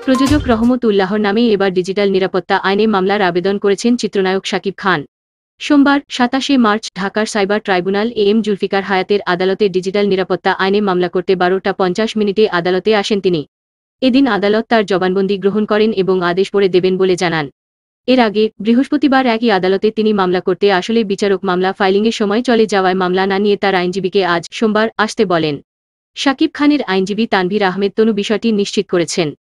প্রযোজক রহমত উল্লাহর নামে এবার ডিজিটাল নিরাপত্তা আইনে মামলার আবেদন করেছেন চিত্রনায়ক শাকিব খান। সোমবার ২৭শে মার্চ ঢাকার সাইবার ট্রাইব্যুনাল এম জুলফিকার হায়াতের আদালতে ডিজিটাল নিরাপত্তা আইনে মামলা করতে ১২টা ৫০ আদালতে আসেন তিনি। এদিন আদালত তার জবানবন্দি গ্রহণ করেন এবং আদেশ পড়ে দেবেন বলে জানান। এর আগে বৃহস্পতিবার একই আদালতে তিনি মামলা করতে আসলে বিচারক মামলা ফাইলিংয়ের সময় চলে যাওয়ায় মামলা না নিয়ে তার আইনজীবীকে আজ সোমবার আসতে বলেন। শাকিব খানের আইনজীবী তানভীর আহমেদ তনু বিষয়টি নিশ্চিত করেছেন।